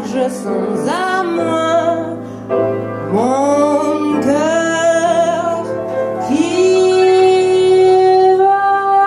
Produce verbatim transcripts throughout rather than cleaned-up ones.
gorge sans à moi mon cœur qui va.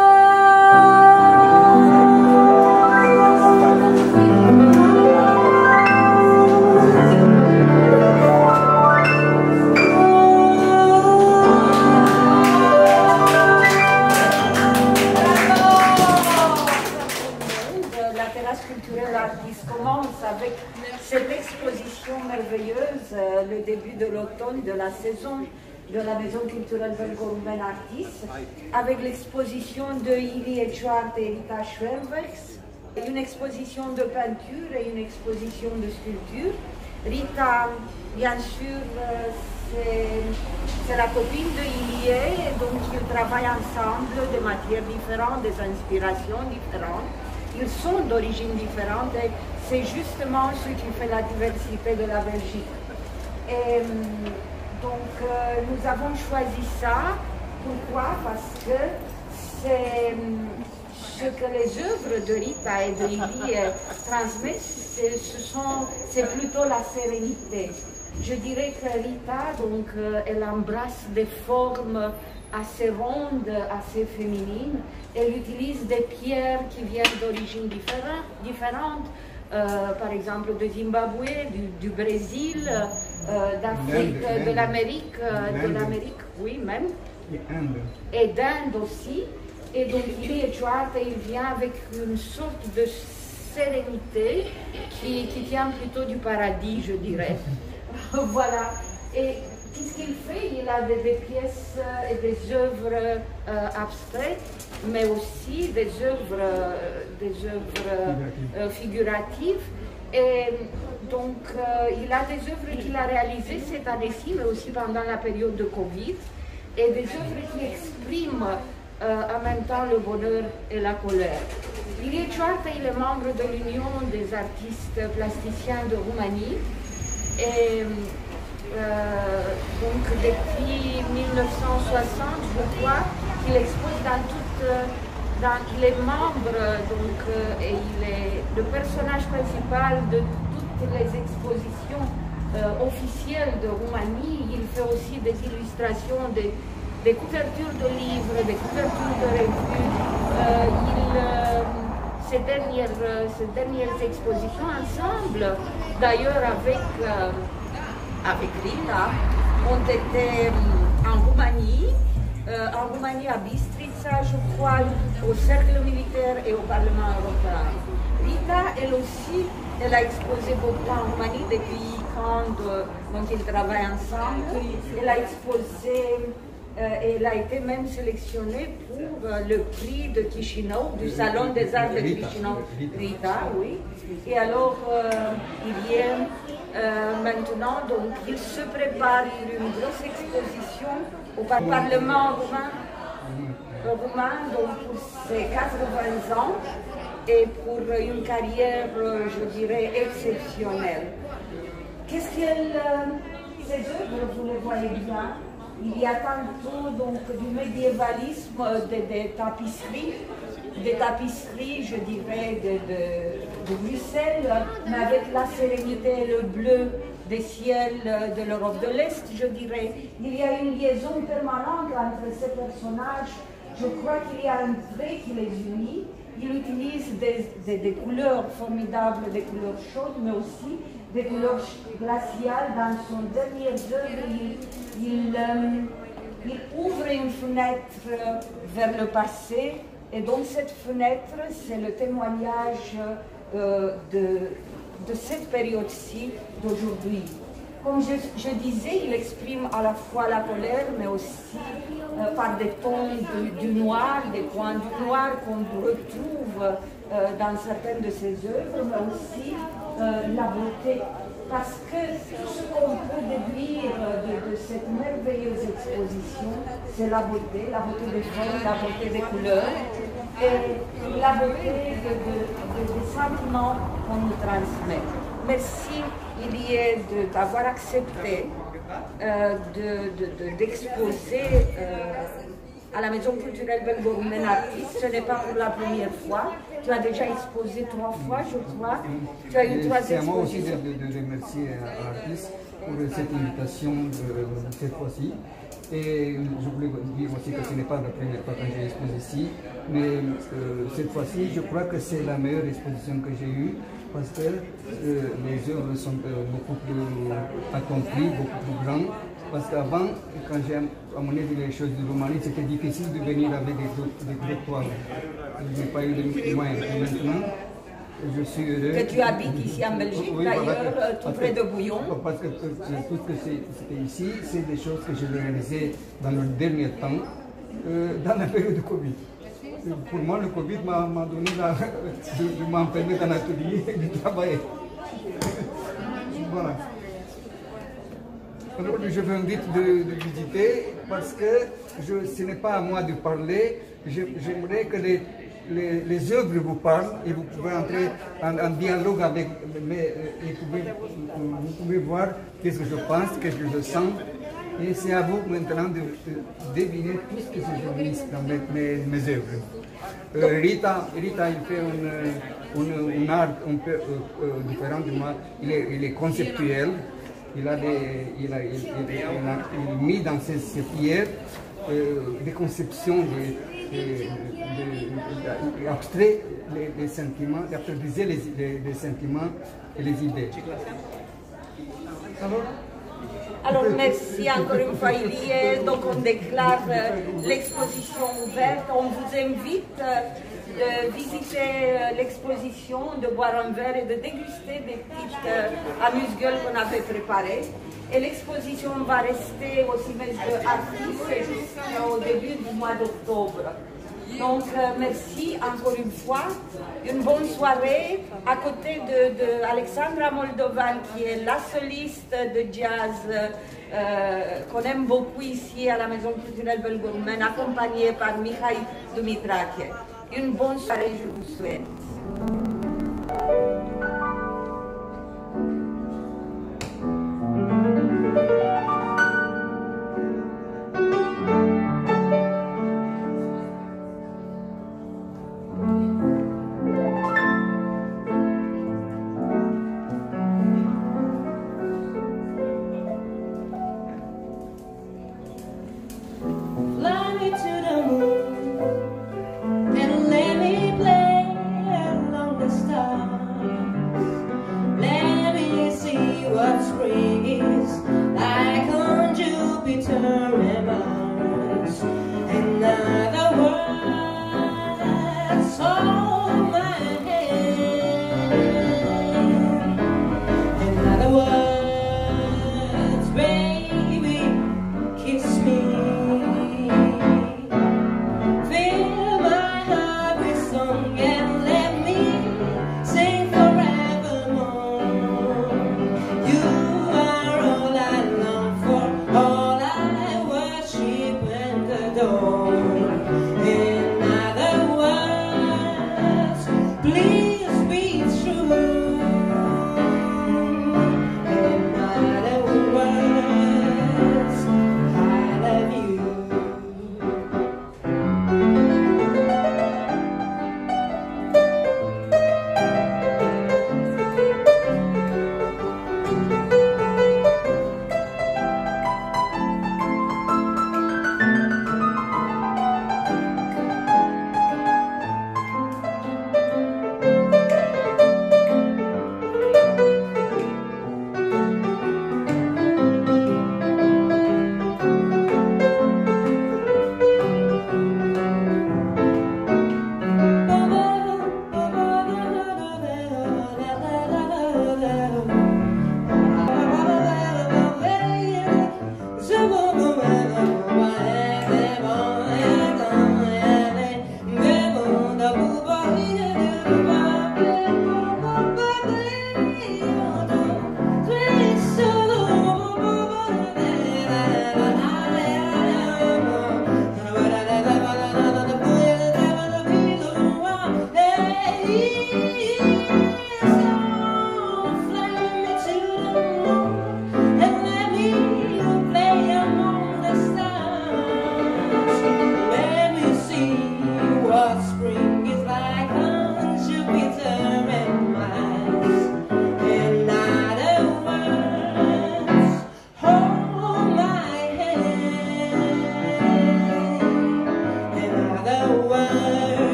La terrasse culturelle artiste commence avec cette exposition merveilleuse, euh, le début de l'automne, de la saison de la Maison culturelle belgo-roumaine artiste, avec l'exposition de Ili Echoart et Rita Schwelwerks, une exposition de peinture et une exposition de sculpture. Rita, bien sûr, euh, c'est la copine de Ili, et donc ils travaillent ensemble des matières différentes, des inspirations différentes. Ils sont d'origine différente et c'est justement ce qui fait la diversité de la Belgique. Et donc euh, nous avons choisi ça. Pourquoi? Parce que c'est ce que les œuvres de Rita et de Ili transmettent, c'est plutôt la sérénité. Je dirais que Rita, donc, euh, elle embrasse des formes assez rondes, assez féminines. Elle utilise des pierres qui viennent d'origines différentes, euh, par exemple de Zimbabwe, du, du Brésil, euh, d'Afrique, de l'Amérique, euh, de l'Amérique, oui même, et d'Inde aussi. Et donc Ili Echoart, il vient avec une sorte de sérénité qui, qui vient plutôt du paradis, je dirais. Voilà. Et qu'est-ce qu'il fait? Il a des, des pièces et des œuvres euh, abstraites, mais aussi des œuvres, euh, des œuvres euh, figuratives. Et donc, euh, il a des œuvres qu'il a réalisées cette année-ci, mais aussi pendant la période de Covid, et des œuvres qui expriment euh, en même temps le bonheur et la colère. Ili Echoart, il est membre de l'Union des artistes plasticiens de Roumanie. Et euh, donc depuis mille neuf cent soixante, je crois qu'il expose dans toute, dans, il est membre donc, euh, et il est le personnage principal de toutes les expositions euh, officielles de Roumanie. Il fait aussi des illustrations, des, des couvertures de livres, des couvertures de revues. Euh, il, euh, ces, dernières, ces dernières expositions ensemble, d'ailleurs avec euh, avec Rita, ont été en Roumanie, euh, en Roumanie à Bistrița, je crois, au Cercle militaire et au Parlement européen. Rita, elle aussi, elle a exposé beaucoup en Roumanie depuis quand euh, donc ils travaillent ensemble. Elle a exposé, euh, elle a été même sélectionnée pour euh, le prix de Chisinau, du Salon des Arts de Chisinau. Rita, oui. Et alors, euh, il y a Euh, maintenant, donc, il se prépare pour une grosse exposition au Parlement roumain, euh, roumain donc pour ses quatre-vingts ans et pour une carrière, euh, je dirais, exceptionnelle. Qu'est-ce qu'elle... Euh, ces œuvres, vous les voyez bien, il y a tantôt donc, du médiévalisme, des de tapisseries, des tapisseries, je dirais, de, de, de Bruxelles, mais avec la sérénité et le bleu des ciels de l'Europe de l'Est, je dirais. Il y a une liaison permanente entre ces personnages. Je crois qu'il y a un trait qui les unit. Il utilise des, des, des couleurs formidables, des couleurs chaudes, mais aussi des couleurs glaciales. Dans son dernier œuvre, il, il, euh, il ouvre une fenêtre vers le passé. Et donc cette fenêtre, c'est le témoignage euh, de, de cette période-ci d'aujourd'hui. Comme je, je disais, il exprime à la fois la colère, mais aussi euh, par des tons du, du noir, des points du noir qu'on retrouve euh, dans certaines de ses œuvres, mais aussi euh, la beauté. Parce que ce qu'on peut déduire de, de cette merveilleuse exposition, c'est la beauté, la beauté des formes, la beauté des couleurs, et la beauté de, de, de, des sentiments qu'on nous transmet. Merci, Ili, d'avoir accepté euh, d'exposer de, de, de, euh, à la Maison culturelle belgo-roumaine Artistes. Ce n'est pas pour la première fois. Tu as déjà exposé trois fois, je crois. Tu as eu trois expositions. C'est à moi aussi de, de, de remercier Artistes pour cette invitation de, cette fois-ci. Et je voulais dire aussi que ce n'est pas la première fois que j'ai exposé ici, mais euh, cette fois-ci, je crois que c'est la meilleure exposition que j'ai eue parce que euh, les œuvres sont euh, beaucoup plus accomplies, beaucoup plus grandes. Parce qu'avant, quand j'ai amené les choses de Roumanie, c'était difficile de venir avec des gros toiles. Je n'ai pas eu de moyens. Maintenant, je suis heureux. Que tu habites ici en Belgique, oui, d'ailleurs, voilà, tout près de Bouillon. Parce que tout ce que c'était ici, c'est des choses que j'ai réalisées dans le dernier temps, euh, dans la période de Covid. Pour moi, le Covid m'a donné la, de, de m'enfermer dans l'atelier et de travailler. Voilà. Alors, je vous invite de, de visiter parce que je, ce n'est pas à moi de parler. J'aimerais que les, les, les œuvres vous parlent et vous pouvez entrer en, en dialogue avec, mais et pouvez, vous pouvez voir qu'est-ce que je pense, qu'est-ce que je sens. Et c'est à vous maintenant de, de deviner tout ce que je vis dans mes, mes, mes œuvres. Euh, Rita, Rita, il fait une, une, une art un peu euh, euh, différent de moi. Il est, il est conceptuel. Il a, des, il, a, il, il, il, a, il a mis dans ses, ses pierres euh, des conceptions, des, des, des, des, abstrait les, les sentiments, d'abstraiser les, les, les sentiments et les idées. Alors, Alors merci encore une fois Ilie, donc on déclare euh, l'exposition ouverte, on vous invite euh, de visiter euh, l'exposition, de boire un verre et de déguster des petites euh, amuse-gueules qu'on avait préparées. Et l'exposition va rester au Cimetière de Artistes jusqu'au début du mois d'octobre. Donc euh, merci encore une fois, une bonne soirée à côté de, de Alexandra Moldovan qui est la soliste de jazz euh, qu'on aime beaucoup ici à la Maison culturelle belgo-roumaine, accompagnée par Mihai Dumitrache. Une bonne soirée, je vous souhaite. Fly me to the moon and let me play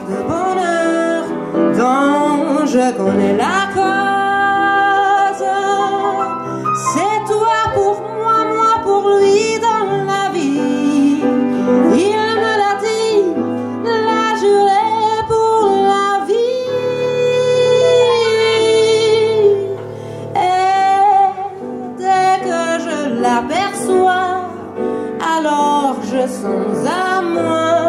de bonheur dont je connais la cause. C'est toi pour moi, moi pour lui dans la vie. Il me l'a dit, l'a juré pour la vie. Et dès que je l'aperçois, alors je sens à moi